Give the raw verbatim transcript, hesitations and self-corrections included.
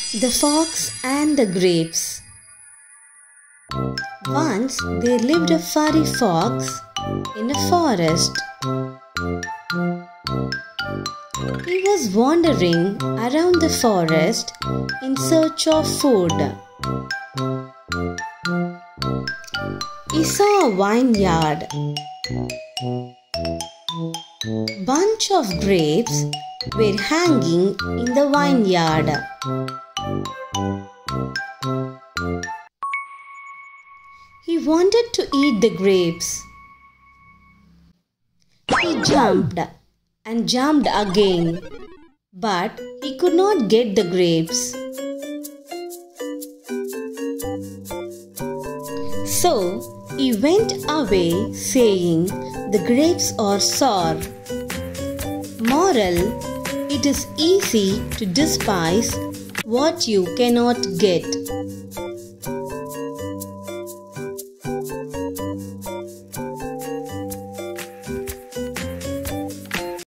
The Fox and the Grapes. Once there lived a furry fox in a forest. He was wandering around the forest in search of food. He saw a vineyard. Bunch of grapes were hanging in the vineyard. He wanted to eat the grapes. He jumped and jumped again, but he could not get the grapes. So he went away saying, "The grapes are sour." Moral: it is easy to despise what you cannot get.